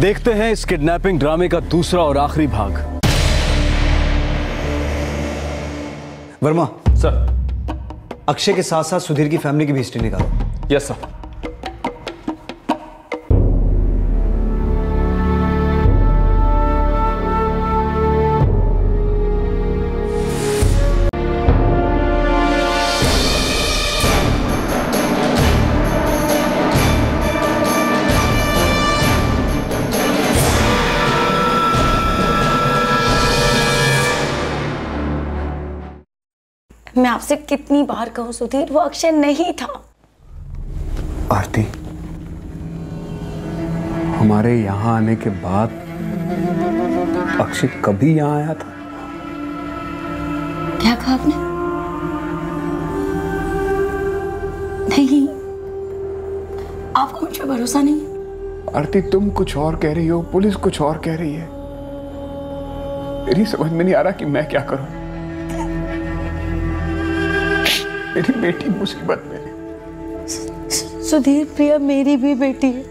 देखते हैं इस किडनैपिंग ड्रामे का दूसरा और आखिरी भाग। वर्मा सर। अक्षय के साथ साथ सुधीर की फैमिली की भी हिस्ट्री निकालो। Yes sir. मैं आपसे कितनी बार कहूं सुधीर, वो अक्षय नहीं था। आरती, हमारे यहाँ आने के बाद अक्षय कभी यहाँ आया था? क्या कहा आपने? नहीं, आपको मुझ पर भरोसा नहीं है? आरती, तुम कुछ और कह रही हो, पुलिस कुछ और कह रही है। मेरी समझ में नहीं आ रहा कि मैं क्या करूं। मेरी बेटी मुसीबत में है। सुधीर, प्रिया मेरी भी बेटी है।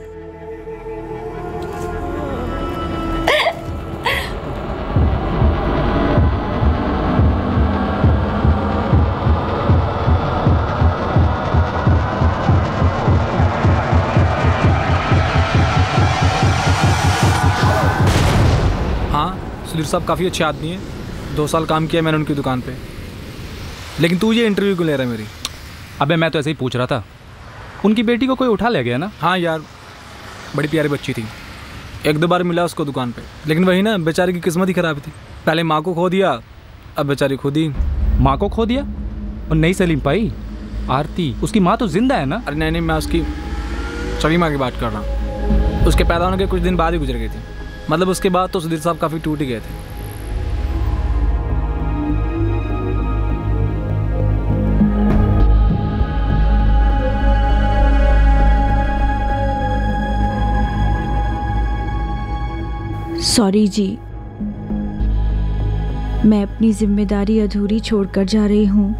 हाँ, सुधीर साहब काफ़ी अच्छे आदमी हैं। 2 साल काम किया मैंने उनकी दुकान पे। लेकिन तू ये इंटरव्यू क्यों ले रहा है मेरी? अबे मैं तो ऐसे ही पूछ रहा था, उनकी बेटी को कोई उठा ले गया ना? हाँ यार, बड़ी प्यारी बच्ची थी। 1-2 बार मिला उसको दुकान पे, लेकिन वही ना, बेचारी की किस्मत ही खराब थी। पहले माँ को खो दिया, अब बेचारी खुद ही। माँ को खो दिया और नहीं सलीम पाई? आरती, उसकी माँ तो जिंदा है ना? अरे नहीं, मैं उसकी छवि माँ की बात कर रहा हूँ। उसके पैदा होने के कुछ दिन बाद ही गुजर गई थी। मतलब उसके बाद तो सुधीर साहब काफ़ी टूट ही गए थे। सॉरी जी, मैं अपनी जिम्मेदारी अधूरी छोड़कर जा रही हूं,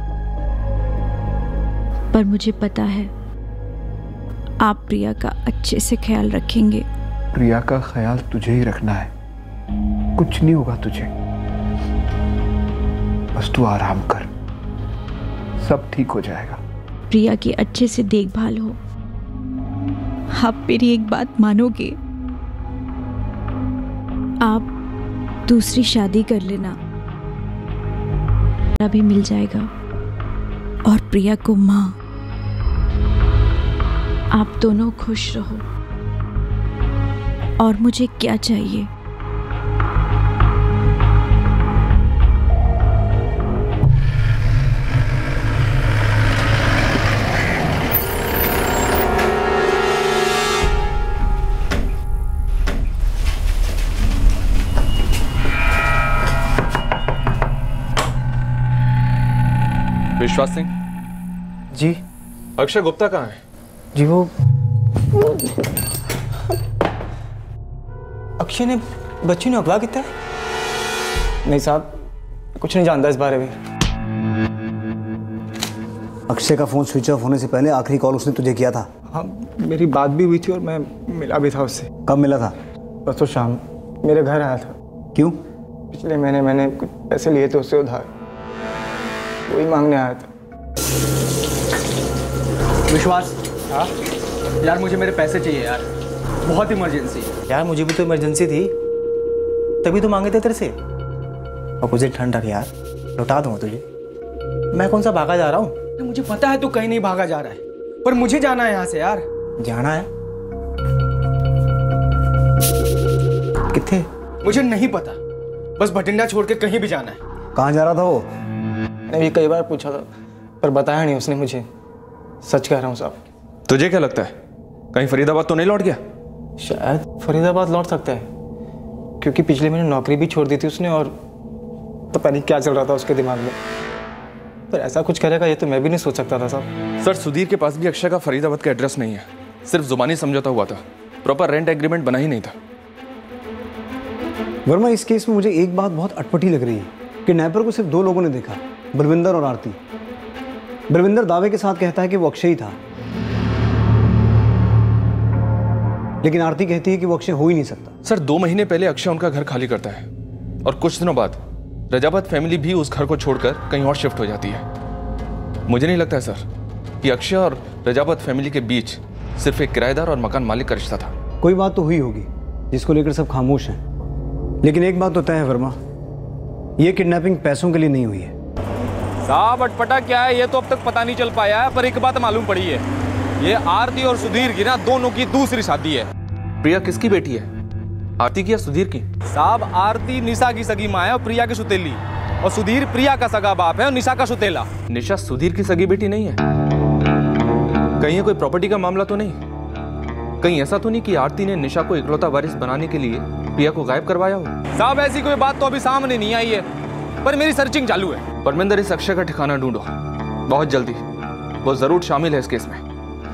पर मुझे पता है आप प्रिया का अच्छे से ख्याल रखेंगे। प्रिया का ख्याल तुझे ही रखना है, कुछ नहीं होगा तुझे। बस तू आराम कर, सब ठीक हो जाएगा। प्रिया की अच्छे से देखभाल हो। आप मेरी एक बात मानोगे? आप दूसरी शादी कर लेना, भी मिल जाएगा, और प्रिया को माँ। आप दोनों खुश रहो, और मुझे क्या चाहिए? विश्वास सिंह जी। अक्षय गुप्ता कहाँ है? जी वो अक्षय ने बच्ची ने अगवा किया है? नहीं साहब, कुछ नहीं जानता इस बारे में। अक्षय का फोन स्विच ऑफ होने से पहले आखिरी कॉल उसने तुझे किया था? हाँ, मेरी बात भी हुई थी और मैं मिला भी था उससे। कब मिला था? परसों शाम मेरे घर आया था। क्यों? पिछले महीने मैंने कुछ पैसे लिए थे उससे उधार, वही मांगने आया था। विश्वास, हाँ यार, मुझे मेरे पैसे चाहिए यार, बहुत इमरजेंसी। यार मुझे भी तो इमरजेंसी थी, तभी तो मांगे थे तेरे से। और मुझे ठंड रख यार, लौटा दूंगा तुझे। मैं कौन सा भागा जा रहा हूँ? मुझे पता है तू कहीं नहीं भागा जा रहा है, पर मुझे जाना है यहाँ से यार। जाना है? किथे? मुझे नहीं पता, बस भटिंडा छोड़ के कहीं भी जाना है। कहाँ जा रहा था वो? मैंने भी कई बार पूछा था, पर बताया नहीं उसने मुझे। सच कह रहा हूँ साहब। तुझे क्या लगता है, कहीं फरीदाबाद तो नहीं लौट गया? शायद फरीदाबाद लौट सकता है, क्योंकि पिछले महीने नौकरी भी छोड़ दी थी उसने, और पता नहीं क्या चल रहा था उसके दिमाग में। पर ऐसा कुछ करेगा ये तो मैं भी नहीं सोच सकता था साहब। सर, सुधीर के पास भी अक्षय का फरीदाबाद का एड्रेस नहीं है, सिर्फ जुबानी समझौता हुआ था, प्रॉपर रेंट एग्रीमेंट बना ही नहीं था। वर्मा, इस केस में मुझे एक बात बहुत अटपटी लग रही है। किडनैपर को सिर्फ 2 लोगों ने देखा, बलविंदर और आरती। बलविंदर दावे के साथ कहता है कि वो अक्षय ही था। लेकिन आरती कहती है कि वो अक्षय हो ही नहीं सकता। सर 2 महीने पहले अक्षय उनका घर खाली करता है और कुछ दिनों बाद रजावत फैमिली भी उस घर को छोड़कर कहीं और शिफ्ट हो जाती है। मुझे नहीं लगता है सर कि अक्षय और रजावत फैमिली के बीच सिर्फ एक किराएदार और मकान मालिक का रिश्ता था। कोई बात तो हुई होगी जिसको लेकर सब खामोश हैं, लेकिन एक बात तो तय है वर्मा, ये किडनैपिंग पैसों के लिए नहीं हुई है। साहब अटपटा क्या है ये तो अब तक पता नहीं चल पाया है, पर एक बात मालूम पड़ी है, ये आरती और सुधीर की ना दोनों की दूसरी शादी है। प्रिया किसकी बेटी है, आरती की या सुधीर की? साहब आरती निशा की सगी माँ है और प्रिया की सुतेली, और सुधीर प्रिया का सगा बाप है और निशा का सुतेला। निशा सुधीर की सगी बेटी नहीं है? कहीं ये कोई प्रॉपर्टी का मामला तो नहीं? कहीं ऐसा तो नहीं कि आरती ने निशा को इकलौता वारिस बनाने के लिए प्रिया को गायब करवाया हो? साहब ऐसी कोई बात तो अभी सामने नहीं आई है, पर मेरी सर्चिंग चालू है। परमिंदर, इस अक्षय का ठिकाना ढूंढो बहुत जल्दी, वो जरूर शामिल है इस केस में।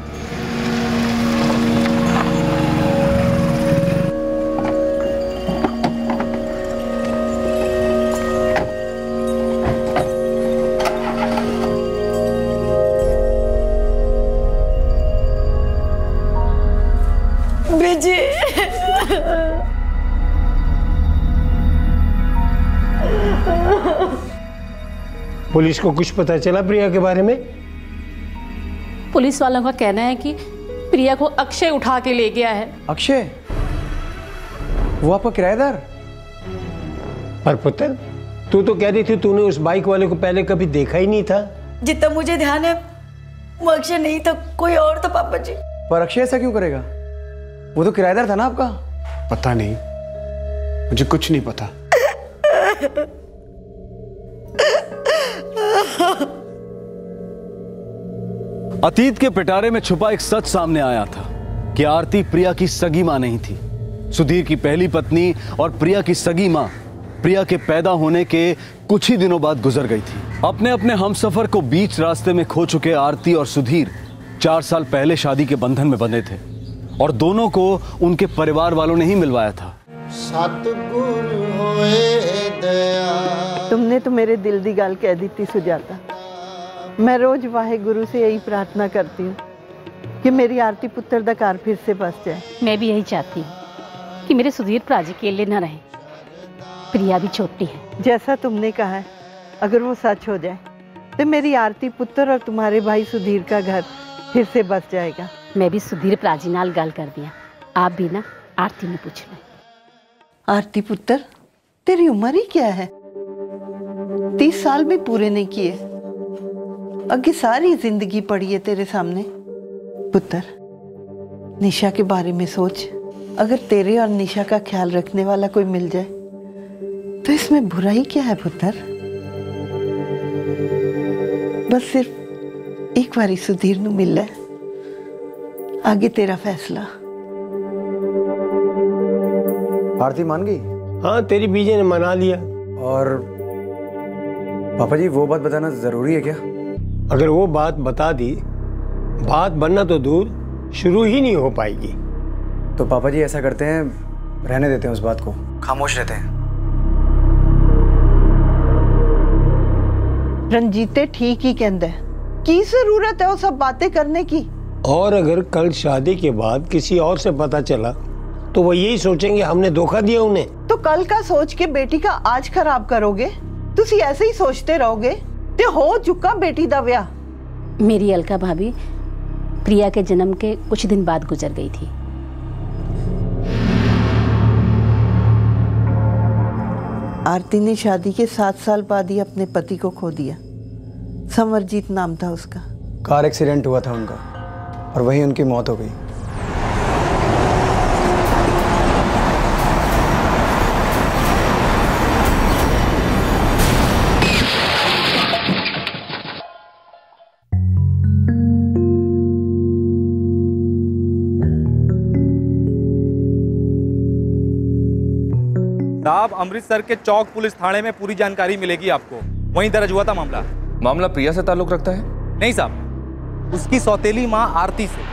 पुलिस को कुछ पता चला प्रिया के बारे में? पुलिस वालों का कहना है कि प्रिया को अक्षय उठा के ले गया है। अक्षय? वो आपका किराएदार? पर पुत्र, तू तो कह रही थी तूने उस बाइक वाले को पहले कभी देखा ही नहीं था। जितना मुझे ध्यान है वो अक्षय नहीं था, कोई और था पापा जी। पर अक्षय ऐसा क्यों करेगा? वो तो किराएदार था ना आपका। पता नहीं, मुझे कुछ नहीं पता। अतीत के पिटारे में छुपा एक सच सामने आया था कि आरती प्रिया की सगी मां नहीं थी। सुधीर की पहली पत्नी और प्रिया की सगी मां प्रिया के पैदा होने के कुछ ही दिनों बाद गुजर गई थी। अपने अपने हमसफर को बीच रास्ते में खो चुके आरती और सुधीर 4 साल पहले शादी के बंधन में बंधे थे और दोनों को उनके परिवार वालों ने ही मिलवाया था। तुमने तो मेरे दिल दी गल कह दी थी सुजाता। मैं रोज वाहे गुरु से यही प्रार्थना करती हूँ कि मेरी आरती पुत्र दा घर फिर से बस जाए। मैं भी यही चाहती हूँ कि मेरे सुधीर भरा जी अकेले न रहे। प्रिया भी छोटी है। जैसा तुमने कहा है, अगर वो सच हो जाए तो मेरी आरती पुत्र और तुम्हारे भाई सुधीर का घर फिर से बस जाएगा। मैं भी सुधीर भरा जी नाल गल कर दिया। आप भी ना आरती ने पूछना। आरती पुत्र, तेरी उम्र ही क्या है? 30 साल भी पूरे नहीं किए, अगे सारी जिंदगी पड़ी है तेरे सामने। पुत्र, निशा के बारे में सोच। अगर तेरे और निशा का ख्याल रखने वाला कोई मिल जाए तो इसमें बुराई क्या है पुत्र? बस सिर्फ एक बारी सुधीर नू मिल ले, आगे तेरा फैसला। आरती मान गई? हाँ, तेरी बीजे ने मना लिया। और पापा जी, वो बात बताना जरूरी है क्या? अगर वो बात बता दी, बात बनना तो दूर, शुरू ही नहीं हो पाएगी। तो पापा जी ऐसा करते हैं, रहने देते हैं उस बात को, खामोश रहते हैं। रंजीते ठीक ही कहंदा है, की जरूरत है वो सब बातें करने की? और अगर कल शादी के बाद किसी और से पता चला तो वो यही सोचेंगे हमने धोखा दिया उन्हें। तो कल का सोच के बेटी का आज खराब करोगे? तुसी ऐसे ही सोचते रहोगे ते हो चुका बेटी दा ब्याह। मेरी अलका भाभी प्रिया के जन्म के कुछ दिन बाद गुजर गई थी। आरती ने शादी के 7 साल बाद ही अपने पति को खो दिया। समरजीत नाम था उसका। कार एक्सीडेंट हुआ था उनका और वहीं उनकी मौत हो गई। साहब, अमृतसर के चौक पुलिस थाने में पूरी जानकारी मिलेगी आपको। वहीं दर्ज हुआ था मामला। मामला प्रिया से ताल्लुक रखता है? नहीं साहब, उसकी सौतेली मां आरती से।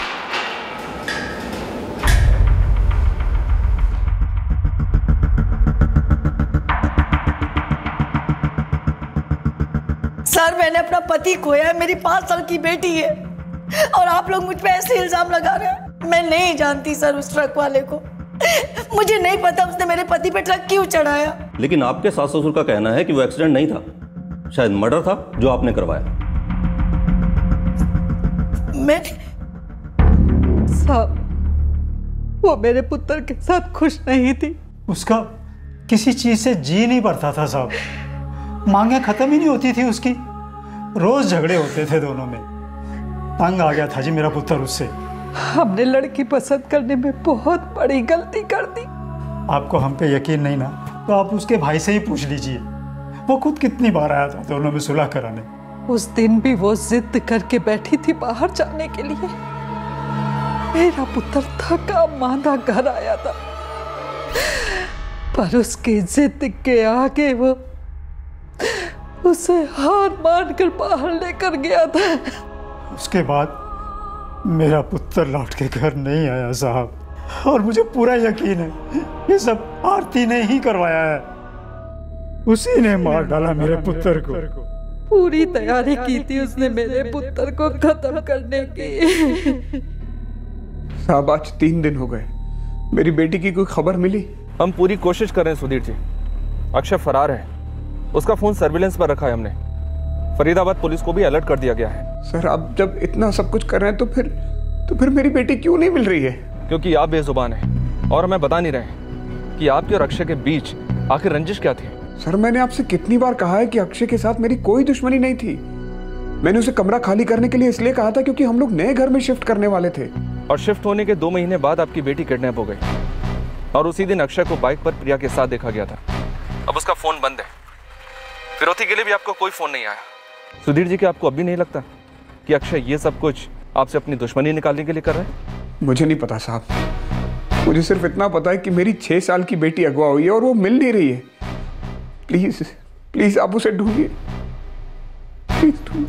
सर, मैंने अपना पति खोया है, मेरी 5 साल की बेटी है और आप लोग मुझ पे ऐसे इल्जाम लगा रहे हैं। मैं नहीं जानती सर उस ट्रक वाले को। मुझे नहीं पता उसने मेरे पति पे ट्रक क्यों चढ़ाया। लेकिन आपके सास ससुर का कहना है कि वो एक्सीडेंट नहीं था, शायद मर्डर था जो आपने करवाया। मैं साहब, वो मेरे पुत्र के साथ खुश नहीं थी। उसका किसी चीज से जी नहीं भरता था साहब। मांगे खत्म ही नहीं होती थी उसकी। रोज झगड़े होते थे दोनों में। तंग आ गया था जी मेरा पुत्र उससे। हमने लड़की पसंद करने में बहुत बड़ी गलती कर दी। आपको हम पे यकीन नहीं ना, तो आप उसके भाई से ही पूछ लीजिए। वो खुद कितनी बार आया था दोनों में सुलह कराने। उस दिन भी वो जिद करके बैठी थी बाहर जाने के लिए। मेरा पुत्र थका मांदा घर आया था, पर उसकी जिद के आगे वो उसे हार मान कर बाहर लेकर गया था। उसके बाद मेरा पुत्र लौट के घर नहीं आया साहब, और मुझे पूरा यकीन है ये सब आरती ने ही करवाया है। उसी ने मार डाला मेरे पुत्र को। पूरी तैयारी की थी उसने मेरे पुत्र को खत्म करने की। साहब आज 3 दिन हो गए, मेरी बेटी की कोई खबर मिली? हम पूरी कोशिश कर रहे हैं सुधीर जी। अक्षय फरार है, उसका फोन सर्विलेंस पर रखा है हमने। फरीदाबाद पुलिस को भी अलर्ट कर दिया गया है। सर अब जब इतना सब कुछ कर रहे हैं तो फिर मेरी बेटी क्यों नहीं मिल रही है? क्योंकि आप बेजुबान हैं और हमें बता नहीं रहे कि आपके और अक्षय के बीच आखिर रंजिश क्या थी। सर मैंने आपसे कितनी बार कहा है कि अक्षय के साथ मेरी कोई दुश्मनी नहीं थी। मैंने उसे कमरा खाली करने के लिए इसलिए कहा था क्योंकि हम लोग नए घर में शिफ्ट करने वाले थे। और शिफ्ट होने के 2 महीने बाद आपकी बेटी किडनैप हो गई, और उसी दिन अक्षय को बाइक पर प्रिया के साथ देखा गया था। अब उसका फोन बंद है। फिरौती के लिए भी आपको कोई फोन नहीं आया। सुधीर जी, क्या आपको अभी नहीं लगता कि अक्षय ये सब कुछ आपसे अपनी दुश्मनी निकालने के लिए कर रहा है? मुझे नहीं पता साहब, मुझे सिर्फ इतना पता है कि मेरी 6 साल की बेटी अगवा हुई है और वो मिल नहीं रही है। प्लीज प्लीज आप उसे ढूंढिए, प्लीज ढूंढिए।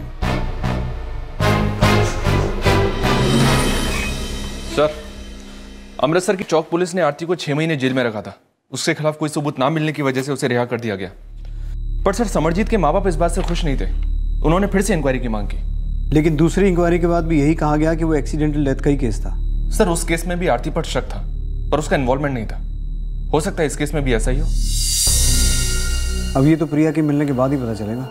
सर, अमृतसर की चौक पुलिस ने आरती को 6 महीने जेल में रखा था। उसके खिलाफ कोई सबूत ना मिलने की वजह से उसे रिहा कर दिया गया। पर सर, समरजीत के माँ बाप इस बात से खुश नहीं थे। उन्होंने फिर से इंक्वायरी की मांग की। लेकिन दूसरी इंक्वायरी के बाद भी यही कहा गया कि वो एक्सीडेंटल डेथ का ही केस था। सर, उस केस में भी आरती पर शक था, पर उसका इन्वॉल्वमेंट नहीं था। हो सकता है इस केस में भी ऐसा ही हो। अब ये तो प्रिया के मिलने के बाद ही पता चलेगा।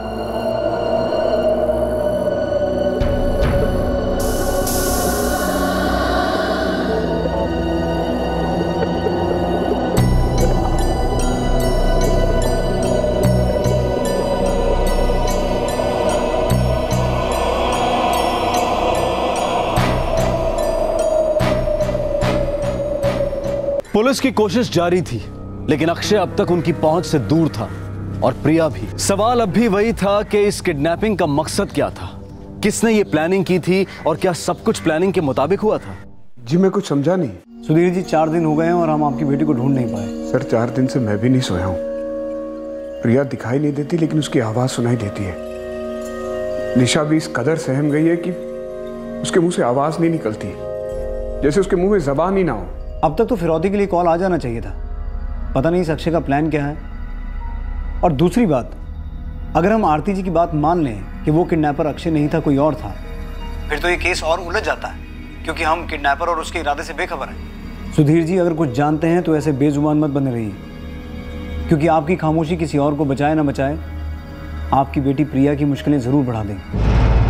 पुलिस की कोशिश जारी थी, लेकिन अक्षय अब तक उनकी पहुंच से दूर था, और प्रिया भी। सवाल अब भी वही था कि इस किडनैपिंग का मकसद क्या था, किसने ये प्लानिंग की थी, और क्या सब कुछ प्लानिंग के मुताबिक हुआ था? जी मैं कुछ समझा नहीं। सुधीर जी, 4 दिन हो गए हैं और हम आपकी बेटी को ढूंढ नहीं पाए। सर 4 दिन से मैं भी नहीं सोया हूँ। प्रिया दिखाई नहीं देती, लेकिन उसकी आवाज सुनाई देती है। निशा भी इस कदर सहम गई है कि उसके मुंह से आवाज नहीं निकलती, जैसे उसके मुंह में जबान ही ना हो। अब तक तो फिरौती के लिए कॉल आ जाना चाहिए था। पता नहीं इस अक्षय का प्लान क्या है। और दूसरी बात, अगर हम आरती जी की बात मान लें कि वो किडनैपर अक्षय नहीं था, कोई और था, फिर तो ये केस और उलझ जाता है, क्योंकि हम किडनैपर और उसके इरादे से बेखबर हैं। सुधीर जी, अगर कुछ जानते हैं तो ऐसे बेजुबान मत बने रहिए, क्योंकि आपकी खामोशी किसी और को बचाए ना बचाए, आपकी बेटी प्रिया की मुश्किलें जरूर बढ़ा देंगी।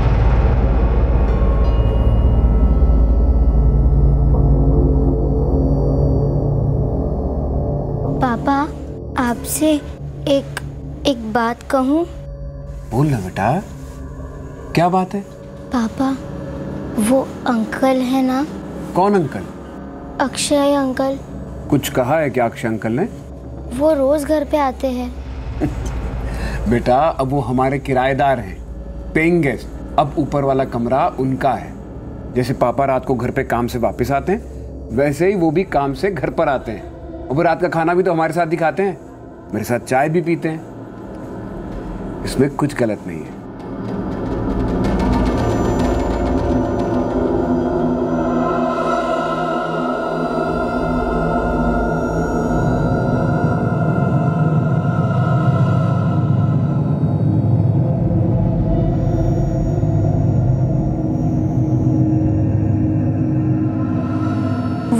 पापा, आपसे एक बात कहूँ? बोल ना बेटा, क्या बात है? पापा, वो अंकल है ना? कौन अंकल? अक्षय अंकल। कुछ कहा है क्या अक्षय अंकल ने? वो रोज घर पे आते हैं। बेटा, अब वो हमारे किराएदार हैं, पेइंग गेस्ट। अब ऊपर वाला कमरा उनका है। जैसे पापा रात को घर पे काम से वापस आते हैं, वैसे ही वो भी काम से घर पर आते हैं। और वो रात का खाना भी तो हमारे साथ ही खाते हैं, मेरे साथ चाय भी पीते हैं। इसमें कुछ गलत नहीं है।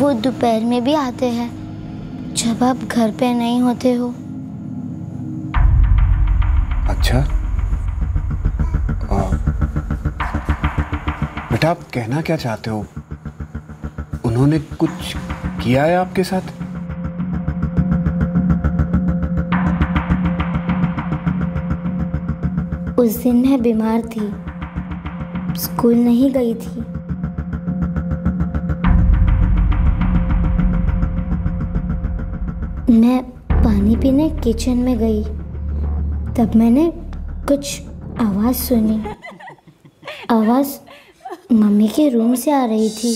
वो दोपहर में भी आते हैं जब आप घर पे नहीं होते हो। अच्छा, बेटा आप कहना क्या चाहते हो? उन्होंने कुछ किया है आपके साथ? उस दिन मैं बीमार थी, स्कूल नहीं गई थी। मैं पानी पीने किचन में गई, तब मैंने कुछ आवाज सुनी। आवाज मम्मी के रूम से आ रही थी।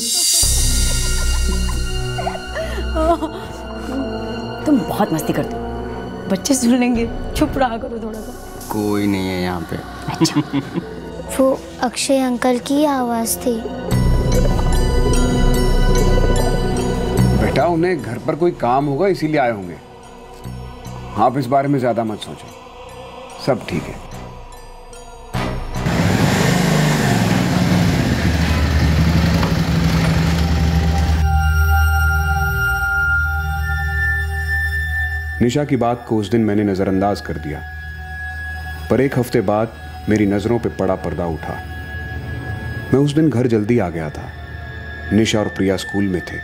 तुम बहुत मस्ती करते हो, बच्चे सुन लेंगे, चुप रहा करो थोड़ा सा। कोई नहीं है यहाँ पे। अच्छा। वो अक्षय अंकल की आवाज थी। बेटा उन्हें घर पर कोई काम होगा इसीलिए आए होंगे। आप इस बारे में ज्यादा मत सोचो, सब ठीक है। निशा की बात को उस दिन मैंने नजरअंदाज कर दिया, पर एक हफ्ते बाद मेरी नजरों पे बड़ा पर्दा उठा। मैं उस दिन घर जल्दी आ गया था। निशा और प्रिया स्कूल में थे।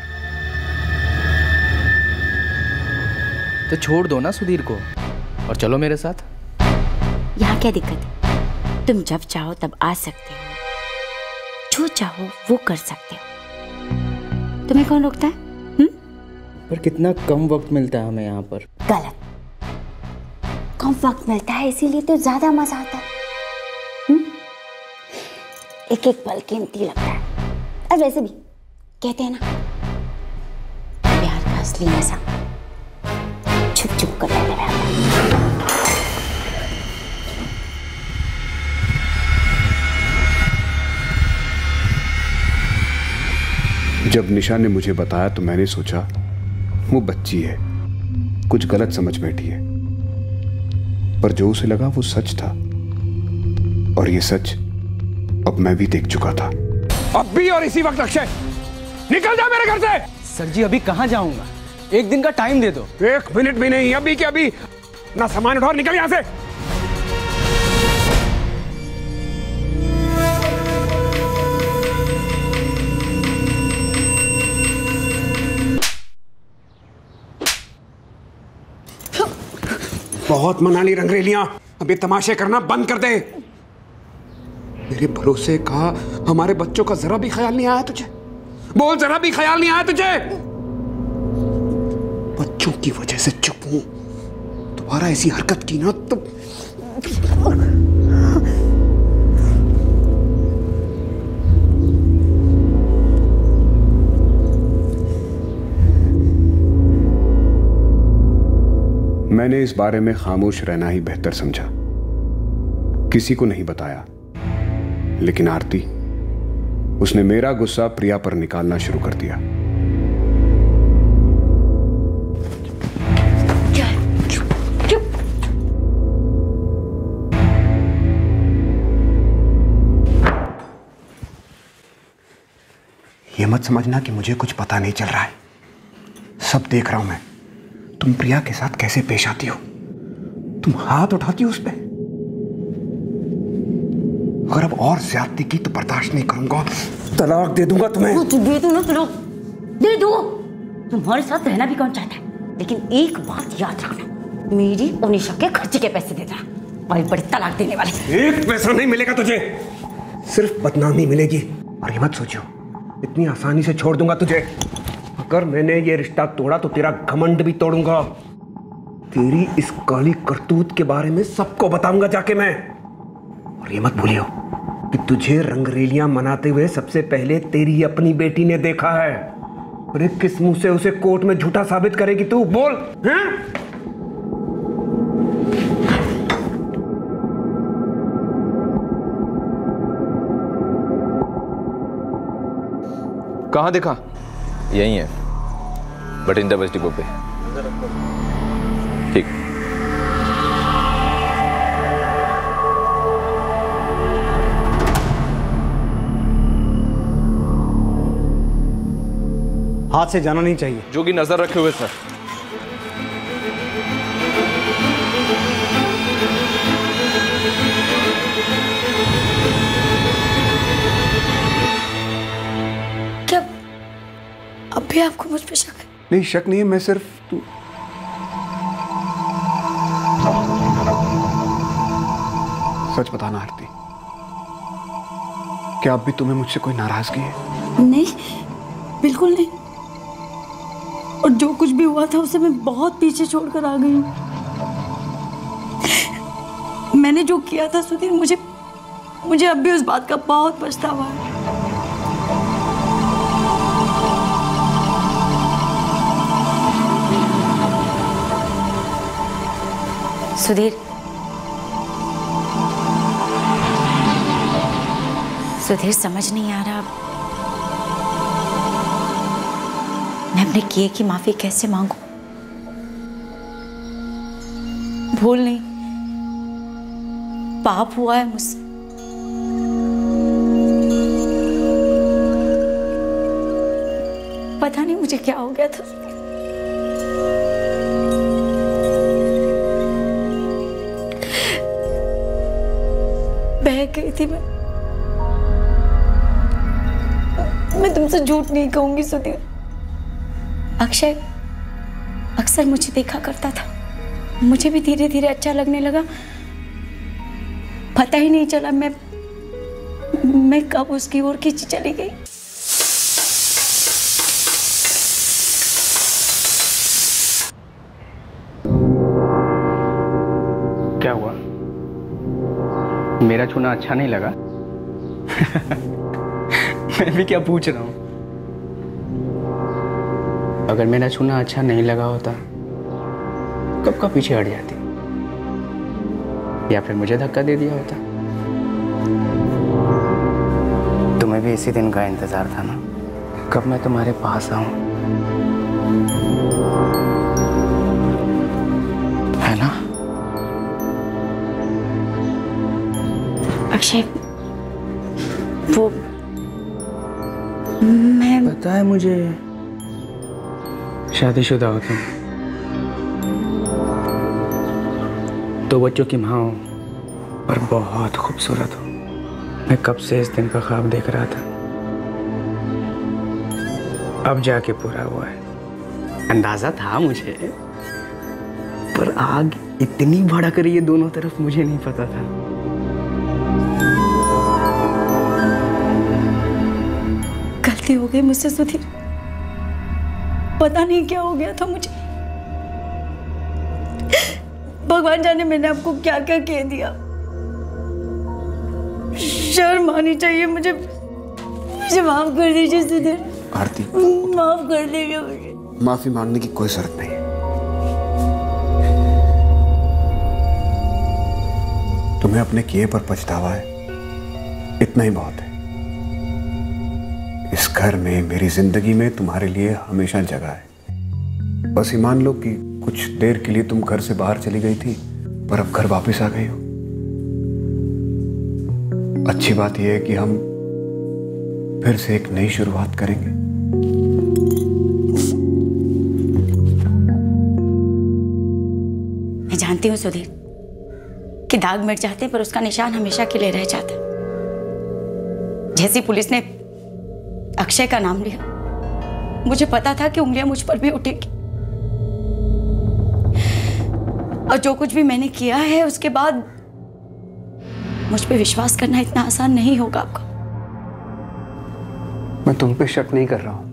तो छोड़ दो ना सुधीर को और चलो मेरे साथ। यहाँ क्या दिक्कत है? तुम जब चाहो तब आ सकते हो, जो चाहो वो कर सकते हो। तुम्हें कौन रोकता है? पर कितना कम वक्त मिलता है हमें यहाँ पर। गलत। कम वक्त मिलता है इसीलिए तो ज्यादा मजा आता है। एक एक पल कीमती लगता है। और वैसे भी कहते हैं ना, प्यार का असली मजा छुप छुप कर लेने में आता है। जब निशा ने मुझे बताया तो मैंने सोचा वो बच्ची है, कुछ गलत समझ बैठी है, पर जो उसे लगा वो सच था, और ये सच अब मैं भी देख चुका था। अब भी और इसी वक्त अक्षय निकल जा मेरे घर से। सर जी अभी कहाँ जाऊंगा, एक दिन का टाइम दे दो। 1 मिनट भी नहीं, अभी के अभी ना सामान उठाओ, निकल यहां से। बहुत मना ली रंगरेलियां, अब ये तमाशे करना बंद कर दे। मेरे भरोसे का हमारे बच्चों का जरा भी ख्याल नहीं आया तुझे? बोल, जरा भी ख्याल नहीं आया तुझे? बच्चों की वजह से चुप हूं, दोबारा ऐसी हरकत की ना तो मैंने इस बारे में खामोश रहना ही बेहतर समझा, किसी को नहीं बताया। लेकिन आरती, उसने मेरा गुस्सा प्रिया पर निकालना शुरू कर दिया। ये मत समझना कि मुझे कुछ पता नहीं चल रहा है, सब देख रहा हूं मैं। तुम प्रिया के साथ कैसे पेश आती हो, तुम हाथ उठाती हो उस पे। अगर अब और ज्यादती की तो बर्दाश्त नहीं करूंगा, तलाक दे दूंगा तुम्हें। दे दो ना, तलाक दे दो। तुम्हारे साथ रहना भी कौन चाहता है, लेकिन एक बात याद रखना, मेरी और निशा के खर्चे के पैसे देना, और बड़े तलाक देने वाले। एक पैसा नहीं मिलेगा तुझे, सिर्फ बदनामी मिलेगी। और ये मत सोचो इतनी आसानी से छोड़ दूंगा तुझे। अगर मैंने ये रिश्ता तोड़ा तो तेरा घमंड भी तोड़ूंगा। तेरी इस काली करतूत के बारे में सबको बताऊंगा जाके मैं। और ये मत भूलियो कि तुझे रंगरेलियां मनाते हुए सबसे पहले तेरी अपनी बेटी ने देखा है। अरे किस मुंह से उसे कोर्ट में झूठा साबित करेगी तू, बोल। हैं? कहाँ देखा? यही है, बट इंटर बस डिपो पे। ठीक। हाथ से जाना नहीं चाहिए। जोगी नजर रखे हुए सर। क्या अब भी आपको मुझ पे शक है? नहीं, शक नहीं है, मैं सिर्फ तू सच बताना आरती, क्या अब भी तुम्हें मुझसे कोई नाराजगी है? नहीं, बिल्कुल नहीं। और जो कुछ भी हुआ था उसे मैं बहुत पीछे छोड़कर आ गई हूँ। मैंने जो किया था सुधीर, मुझे अब भी उस बात का बहुत पछतावा है। सुधीर समझ नहीं आ रहा मैं अपने किए की माफी कैसे मांगू। भूल नहीं, पाप हुआ है मुझसे। पता नहीं मुझे क्या हो गया था। बह गई थी मैं तुमसे झूठ नहीं कहूंगी सुधीर। अक्षय अक्सर मुझे देखा करता था, मुझे भी धीरे धीरे अच्छा लगने लगा। पता ही नहीं चला मैं कब उसकी ओर खींची चली गई। क्या हुआ? मेरा छूना अच्छा नहीं लगा? मैं भी क्या पूछ रहा हूँ? अगर मेरा छूना अच्छा नहीं लगा होता कब का पीछे हट जाती, या फिर मुझे धक्का दे दिया होता। तुम्हें भी इसी दिन का इंतजार था ना, कब मैं तुम्हारे पास आऊं, है ना? अक्षय, वो मैं पता है मुझे, शादीशुदा हो तुम, दो बच्चों की माँ हो और बहुत खूबसूरत हो। मैं कब से इस दिन का ख्वाब देख रहा था, अब जाके पूरा हुआ है। अंदाजा था मुझे, पर आग इतनी भड़क रही है दोनों तरफ, मुझे नहीं पता था। गलती हो गई मुझसे सुधीर, पता नहीं क्या हो गया था मुझे। भगवान जाने मैंने आपको क्या क्या कह दिया। शर्म आनी चाहिए मुझे माफ कर दीजिए सुधीर। आरती, माफ कर दीजिए मुझे। माफी मांगने की कोई जरूरत नहीं है। तुम्हें अपने किए पर पछतावा है, इतना ही बहुत है। इस घर में, मेरी जिंदगी में तुम्हारे लिए हमेशा जगह है। बस ये मान लो कि कुछ देर के लिए तुम घर से बाहर चली गई थी, पर अब घर वापस आ गई हो। अच्छी बात यह है कि हम फिर से एक नई शुरुआत करेंगे। मैं जानती हूँ सुधीर कि दाग मिट जाते हैं, पर उसका निशान हमेशा के लिए रह जाता है। जैसी पुलिस ने अक्षय का नाम लिया, मुझे पता था कि उंगलियां मुझ पर भी उठेगी। और जो कुछ भी मैंने किया है उसके बाद मुझ पे विश्वास करना इतना आसान नहीं होगा आपका। मैं तुम पे शक नहीं कर रहा हूं।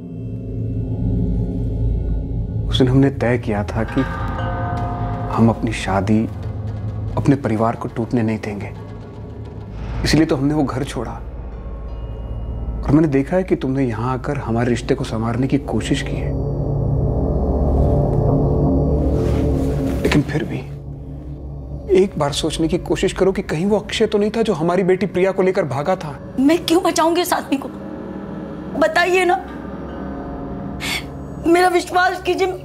उस दिन हमने तय किया था कि हम अपनी शादी, अपने परिवार को टूटने नहीं देंगे, इसलिए तो हमने वो घर छोड़ा। और मैंने देखा है कि तुमने यहां आकर हमारे रिश्ते को संवारने की कोशिश की है, लेकिन फिर भी एक बार सोचने की कोशिश करो कि कहीं वो अक्षय तो नहीं था जो हमारी बेटी प्रिया को लेकर भागा था। मैं क्यों बचाऊंगी इस आदमी को, बताइए ना। मेरा विश्वास कीजिए।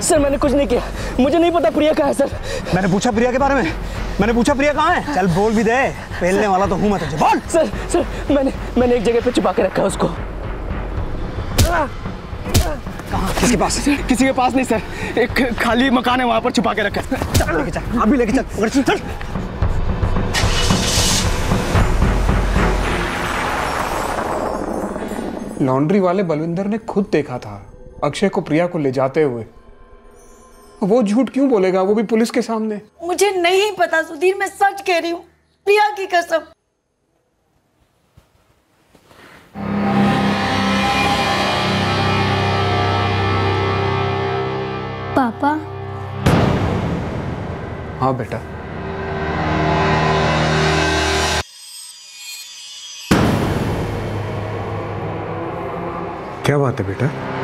सर मैंने कुछ नहीं किया, मुझे नहीं पता प्रिया कहाँ है सर। मैंने पूछा प्रिया के बारे में, मैंने पूछा प्रिया कहाँ है। चल बोल भी दे, पहलने वाला तो हूँ मैं तुझे, बोल। सर मैंने एक जगह पे छुपा के रखा है उसको। कहाँ, किसके पास? किसी के पास नहीं सर, एक खाली मकान है वहाँ पर छुपा के रखा है। चल लेके चल, अभी लेके चल, पकड़ चल। लॉन्ड्री वाले बलविंदर ने खुद देखा था अक्षय को प्रिया को ले जाते हुए। वो झूठ क्यों बोलेगा, वो भी पुलिस के सामने? मुझे नहीं पता सुधीर, मैं सच कह रही हूँ, प्रिया की कसम। पापा। हाँ बेटा। क्या बात है बेटा?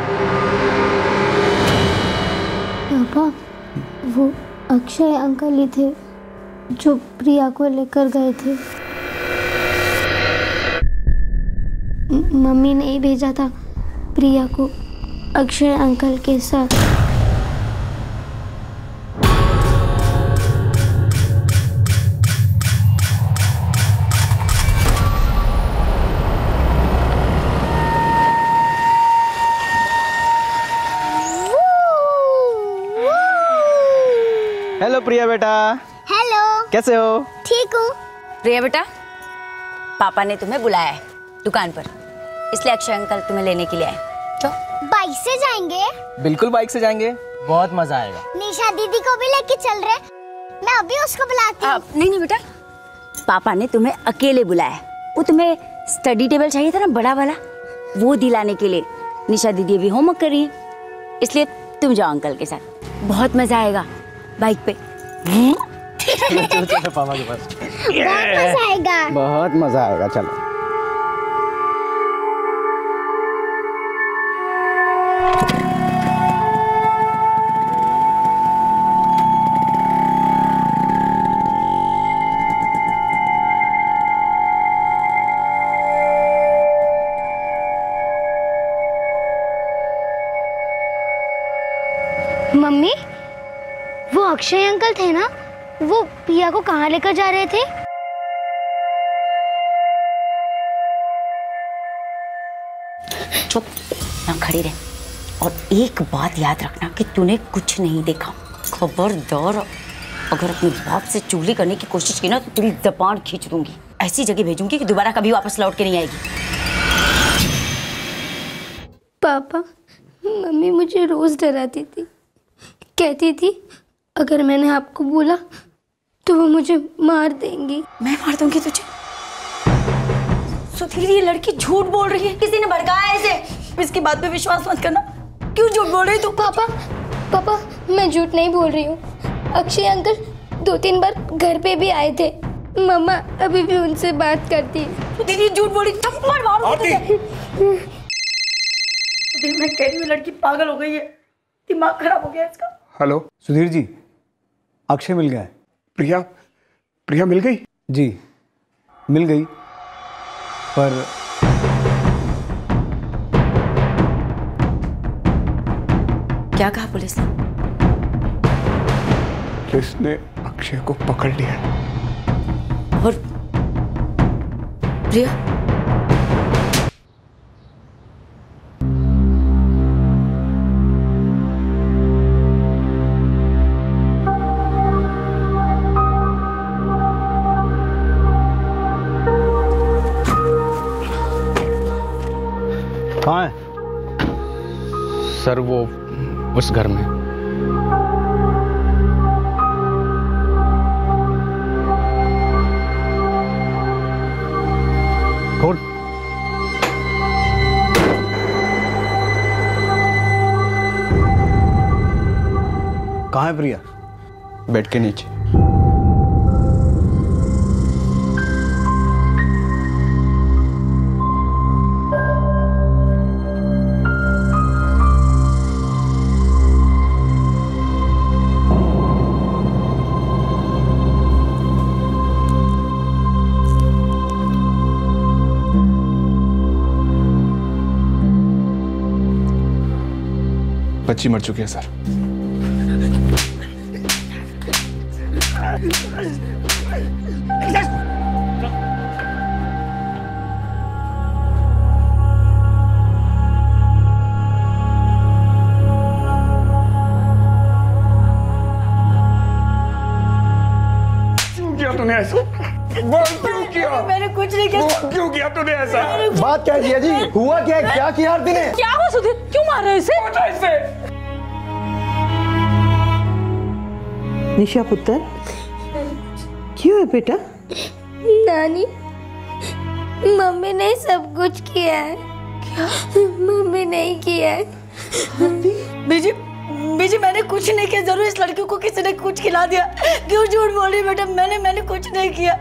पापा, वो अक्षय अंकल ही थे जो प्रिया को लेकर गए थे। मम्मी ने ही भेजा था प्रिया को अक्षय अंकल के साथ। हेलो प्रिया बेटा। हेलो। कैसे हो? ठीक हूँ। प्रिया बेटा, पापा ने तुम्हें बुलाया है दुकान पर, इसलिए अक्षय अंकल तुम्हें लेने के लिए आए। चलो। बाइक से जाएंगे? बिल्कुल बाइक से जाएंगे, बहुत मजा आएगा। निशा दीदी को भी लेके चल रहे, मैं अभी उसको बुलाती हूँ। नहीं बेटा, पापा ने तुम्हें अकेले बुलाया है। वो तुम्हें स्टडी टेबल चाहिए था ना, बड़ा वाला, वो दिलाने के लिए। निशा दीदी भी होमवर्क कर रही है, इसलिए तुम जाओ अंकल के साथ, बहुत मजा आएगा बाइक पे। चलो पापा के पास। बहुत मजा आएगा। बहुत मजा आएगा, चलो। मम्मी, वो अक्षय अंकल थे ना, वो प्रिया को कहाँ लेकर जा रहे थे? चुप, ना खड़ी रहे, और एक बात याद रखना कि तूने कुछ नहीं देखा। खबरदार, अगर अपने बाप से चुगली करने की कोशिश की ना तो तेरी जबान खींच दूंगी, ऐसी जगह भेजूंगी कि दोबारा कभी वापस लौट के नहीं आएगी। पापा, मम्मी मुझे रोज डराती थी, कहती थी अगर मैंने आपको बोला तो वो मुझे मार देंगी। मैं मार दूंगी तुझे? सुधीर, ये लड़की झूठ बोल रही है, किसी ने भड़काया इसे। इसकी बात पे विश्वास मत करना। क्यों झूठ बोल रही तू? पापा, मैं झूठ नहीं बोल रही हूँ। अक्षय अंकल 2-3 बार घर पे भी आए थे, मम्मा अभी भी उनसे बात करती है। सुधीर, ये झूठ बोल रही, थप्पड़ मारूंगी तुझे। सुधीर, मैं कह रही हूँ लड़की पागल हो गई है, दिमाग खराब हो गया इसका। हेलो सुधीर जी, अक्षय मिल गया है। प्रिया मिल गई? जी मिल गई, पर क्या कहा पुलिस ने? पुलिस ने अक्षय को पकड़ लिया। और प्रिया? कहाँ है? सर वो उस घर में। खोल। कहाँ है प्रिया? बेड के नीचे। बच्ची मर चुकी है सर। तूने ऐसा बोल क्यों किया? मैंने कुछ नहीं किया। क्यों किया तूने ऐसा? बात क्या किया जी? हुआ क्या? क्या किया आरती ने? क्या हुआ सुधीर? क्यों मार रहे हो इसे? निशा पुत्र, क्यों है बेटा? नानी, मम्मी ने सब कुछ किया है। क्या? मम्मी नहीं किया है। बीजी, बीजी मैंने कुछ नहीं किया। जरूर इस लड़की को किसी ने कुछ खिला दिया। क्यों झूठ बोल रही बेटा? मैंने कुछ नहीं किया।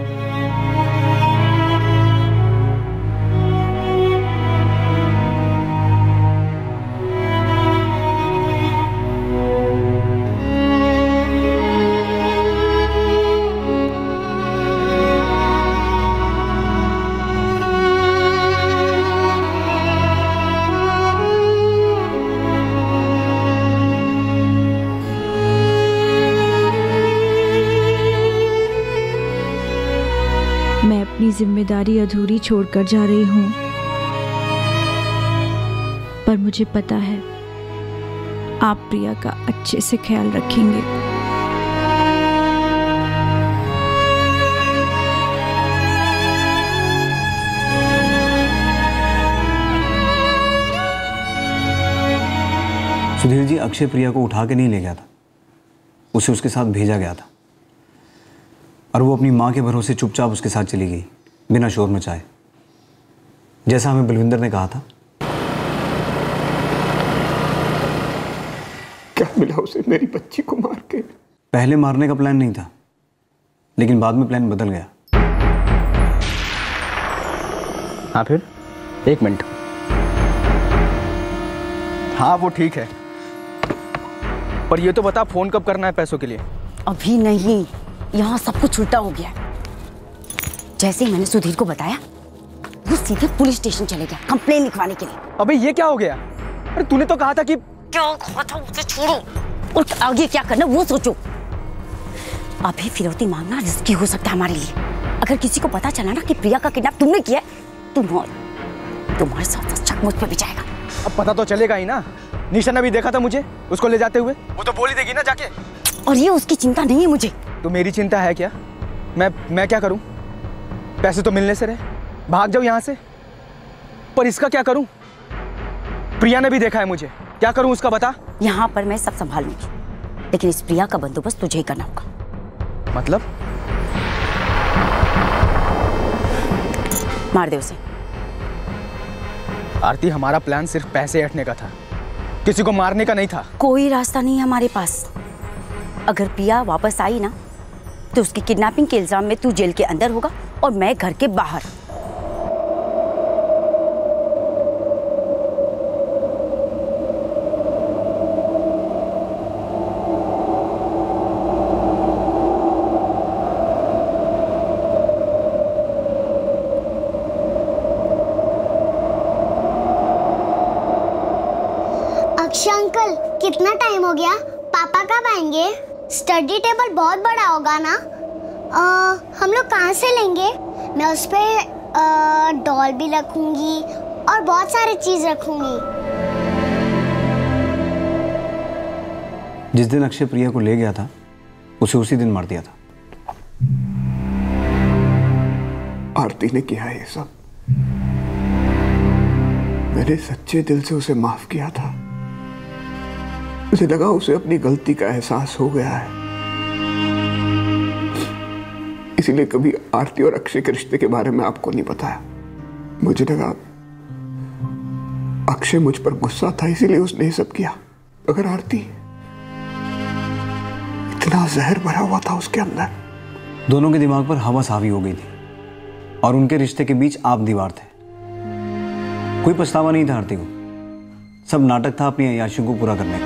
जिम्मेदारी अधूरी छोड़कर जा रही हूं, पर मुझे पता है आप प्रिया का अच्छे से ख्याल रखेंगे। सुधीर जी, अक्षय प्रिया को उठा के नहीं ले गया था, उसे उसके साथ भेजा गया था और वो अपनी माँ के भरोसे चुपचाप उसके साथ चली गई बिना शोर मचाए, जैसा हमें बलविंदर ने कहा था। क्या मिला उसे मेरी बच्ची को मार के? पहले मारने का प्लान नहीं था, लेकिन बाद में प्लान बदल गया। हाँ फिर? एक मिनट। हाँ वो ठीक है, पर ये तो बता फोन कब करना है पैसों के लिए? अभी नहीं, यहाँ सब कुछ उल्टा हो गया। जैसे ही मैंने सुधीर को बताया, वो सीधे पुलिस स्टेशन चले गया कंप्लेन लिखवाने के लिए। अबे ये क्या हो गया? अरे तूने तो कहा था कि क्या कहा था? उसे छोड़ो और आगे क्या करना वो सोचो। अभी फिरौती मांगना रिस्की हो सकता है हमारे लिए। अगर किसी को पता चला ना कि प्रिया का किडनैप तुमने किया है, तुम्हारे साथ शक मुझ पे भी जाएगा। अब पता तो चलेगा ही ना। निशा ने भी देखा था मुझे उसको ले जाते हुए, वो तो बोल ही देगी ना जाके। और ये उसकी चिंता नहीं है मुझे। तो मेरी चिंता है क्या? मैं क्या करूं? पैसे तो मिलने से रहे, भाग जाओ यहाँ से। पर इसका क्या करूं? प्रिया ने भी देखा है मुझे, क्या करूं उसका बता? यहाँ पर मैं सब संभाल लूंगी, लेकिन इस प्रिया का बंदोबस्त तुझे ही करना होगा। मतलब? मार दे उसे। आरती, हमारा प्लान सिर्फ पैसे हटने का था, किसी को मारने का नहीं था। कोई रास्ता नहीं है हमारे पास। अगर प्रिया वापस आई ना, तो उसकी किडनैपिंग के इल्जाम में तू जेल के अंदर होगा और मैं घर के बाहर। अक्षय अंकल, कितना टाइम हो गया? पापा कब आएंगे? स्टडी टेबल बहुत बड़ा होगा ना? हम लोग कहाँ से लेंगे? मैं उस पे डॉल भी रखूंगी और बहुत सारी चीज रखूंगी। जिस दिन अक्षय प्रिया को ले गया था, उसे उसी दिन मार दिया था। आरती ने किया ये सब। मैंने सच्चे दिल से उसे माफ किया था। मुझे लगा उसे अपनी गलती का एहसास हो गया है, इसीलिए कभी आरती और अक्षय के रिश्ते के बारे में आपको नहीं बताया। मुझे लगा अक्षय मुझ पर गुस्सा था, इसीलिए उसने ये सब किया। अगर आरती, इतना जहर भरा हुआ था उसके अंदर। दोनों के दिमाग पर हवस हावी हो गई थी और उनके रिश्ते के बीच आप दीवार थे। कोई पछतावा नहीं था आरती को, सब नाटक था अपनी अय्याशियों को पूरा करने का।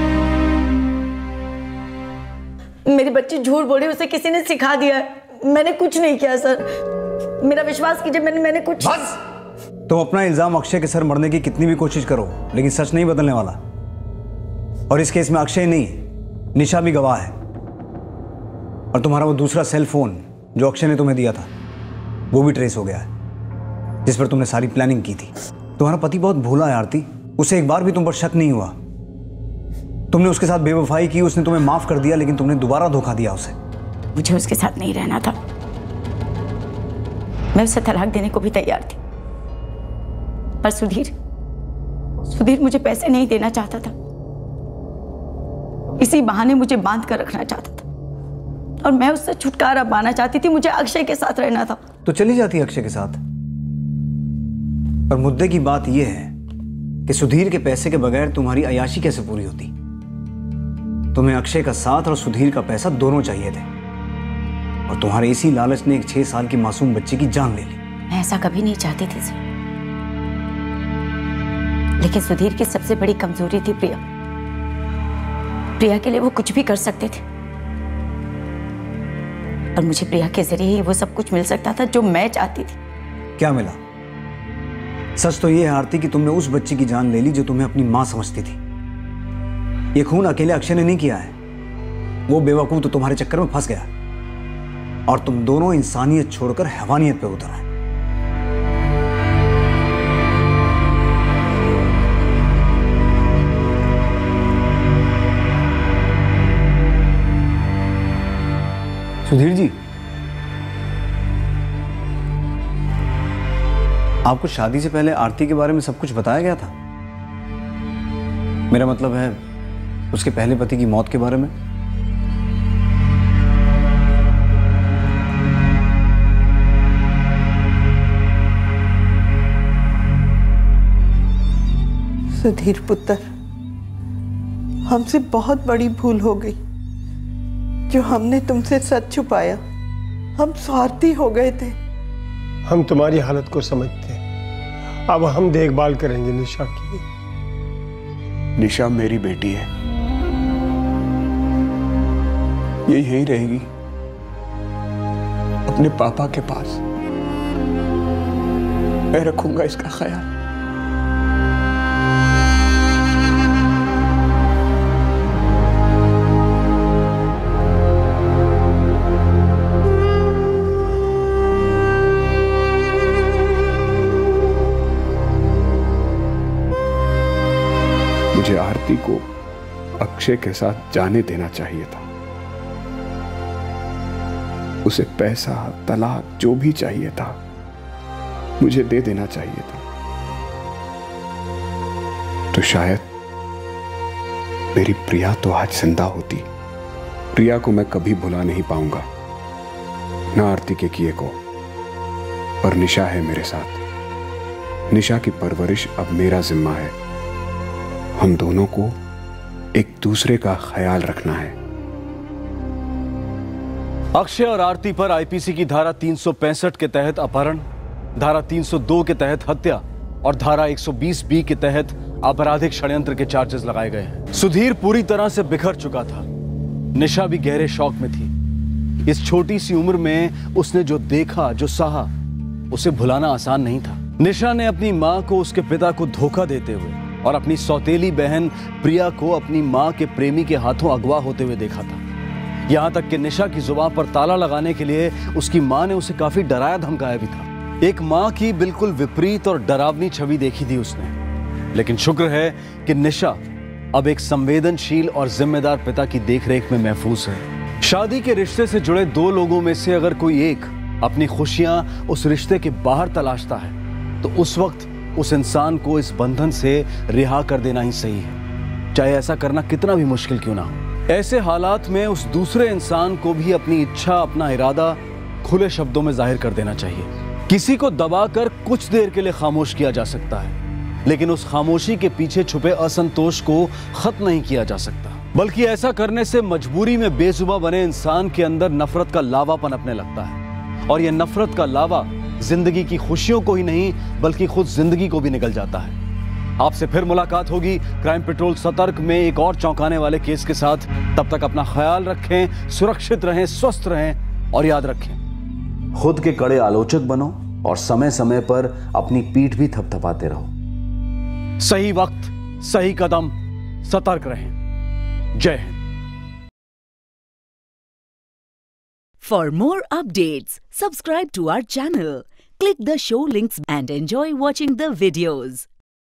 मेरी बच्ची झूठ बोली, उसे किसी ने सिखा दिया है। मैंने कुछ नहीं किया सर, मेरा विश्वास कीजिए। मैंने कुछ बस। तो अपना इल्जाम अक्षय के सर मरने की कितनी भी कोशिश करो, लेकिन सच नहीं बदलने वाला। और इस केस में अक्षय नहीं, निशा भी गवाह है। और तुम्हारा वो दूसरा सेल फोन जो अक्षय ने तुम्हें दिया था वो भी ट्रेस हो गया है, जिस पर तुमने सारी प्लानिंग की थी। तुम्हारा पति बहुत भोला है आरती, उसे एक बार भी तुम पर शक नहीं हुआ। तुमने उसके साथ बेवफाई की, उसने तुम्हें माफ कर दिया, लेकिन तुमने दोबारा धोखा दिया उसे। मुझे उसके साथ नहीं रहना था, मैं उसे तलाक देने को भी तैयार थी, पर सुधीर मुझे पैसे नहीं देना चाहता था। इसी बहाने मुझे बांध कर रखना चाहता था और मैं उससे छुटकारा पाना चाहती थी। मुझे अक्षय के साथ रहना था। तो चली जाती अक्षय के साथ। पर मुद्दे की बात यह है कि सुधीर के पैसे के बगैर तुम्हारी अय्याशी कैसे पूरी होती। तुम्हें अक्षय का साथ और सुधीर का पैसा दोनों चाहिए थे, और तुम्हारे इसी लालच ने एक 6 साल की मासूम बच्ची की जान ले ली। मैं ऐसा कभी नहीं चाहती थी सर, लेकिन सुधीर की सबसे बड़ी कमजोरी थी प्रिया के लिए वो कुछ भी कर सकते थे, और मुझे प्रिया के जरिए ही वो सब कुछ मिल सकता था जो मैं चाहती थी। क्या मिला? सच तो ये है आरती कि तुमने उस बच्ची की जान ले ली जो तुम्हें अपनी मां समझती थी। ये खून अकेले अक्षय ने नहीं किया है, वो बेवकूफ तो तुम्हारे चक्कर में फंस गया, और तुम दोनों इंसानियत छोड़कर हैवानियत पे उतर आए। सुधीर जी, आपको शादी से पहले आरती के बारे में सब कुछ बताया गया था? मेरा मतलब है उसके पहले पति की मौत के बारे में। सुधीर पुत्र, हमसे बहुत बड़ी भूल हो गई जो हमने तुमसे सच छुपाया। हम स्वार्थी हो गए थे। हम तुम्हारी हालत को समझते हैं, अब हम देखभाल करेंगे निशा की। निशा मेरी बेटी है, ये यहीं रहेगी अपने पापा के पास। मैं रखूंगा इसका ख्याल। मुझे आरती को अक्षय के साथ जाने देना चाहिए था। उसे पैसा, तलाक जो भी चाहिए था मुझे दे देना चाहिए था, तो शायद मेरी प्रिया तो आज जिंदा होती। प्रिया को मैं कभी भुला नहीं पाऊंगा, ना आरती के किए को। पर निशा है मेरे साथ। निशा की परवरिश अब मेरा जिम्मा है। हम दोनों को एक दूसरे का ख्याल रखना है। अक्षय और आरती पर आईपीसी की धारा 365 के तहत अपहरण, धारा 302 के तहत हत्या और धारा 120B के तहत आपराधिक षड्यंत्र के चार्जेस लगाए गए हैं। सुधीर पूरी तरह से बिखर चुका था। निशा भी गहरे शौक में थी। इस छोटी सी उम्र में उसने जो देखा, जो सहा, उसे भुलाना आसान नहीं था। निशा ने अपनी मां को उसके पिता को धोखा देते हुए और अपनी सौतेली बहन प्रिया को अपनी मां के प्रेमी के हाथों अगवा होते हुए देखा था। यहां तक कि निशा की जुबान पर ताला लगाने के लिए उसकी मां ने उसे काफी डराया धमकाया भी था। एक मां की बिल्कुल विपरीत और डरावनी छवि देखी थी उसने। लेकिन शुक्र है कि निशा अब एक संवेदनशील और जिम्मेदार पिता की देखरेख में महफूज है। शादी के रिश्ते से जुड़े दो लोगों में से अगर कोई एक अपनी खुशियां उस रिश्ते के बाहर तलाशता है, तो उस वक्त उस इंसान को इस बंधन से रिहा कर देना ही सही है, चाहे ऐसा करना कितना भी मुश्किल क्यों ना हो। ऐसे हालात में उस दूसरे इंसान को भी अपनी इच्छा, अपना इरादा खुले शब्दों में जाहिर कर देना चाहिए। किसी को दबाकर कुछ देर के लिए खामोश किया जा सकता है, लेकिन उस खामोशी के पीछे छुपे असंतोष को खत्म नहीं किया जा सकता। बल्कि ऐसा करने से मजबूरी में बेजुबान बने इंसान के अंदर नफरत का लावा पनपने लगता है, और यह नफरत का लावा जिंदगी की खुशियों को ही नहीं बल्कि खुद जिंदगी को भी निगल जाता है। आपसे फिर मुलाकात होगी क्राइम पेट्रोल सतर्क में एक और चौंकाने वाले केस के साथ। तब तक अपना ख्याल रखें, सुरक्षित रहें, स्वस्थ रहें, और याद रखें, खुद के कड़े आलोचक बनो और समय समय पर अपनी पीठ भी थपथपाते रहो। सही वक्त, सही कदम, सतर्क रहें। जय Hind. For more updates, subscribe to our channel, click the show links and enjoy watching the videos.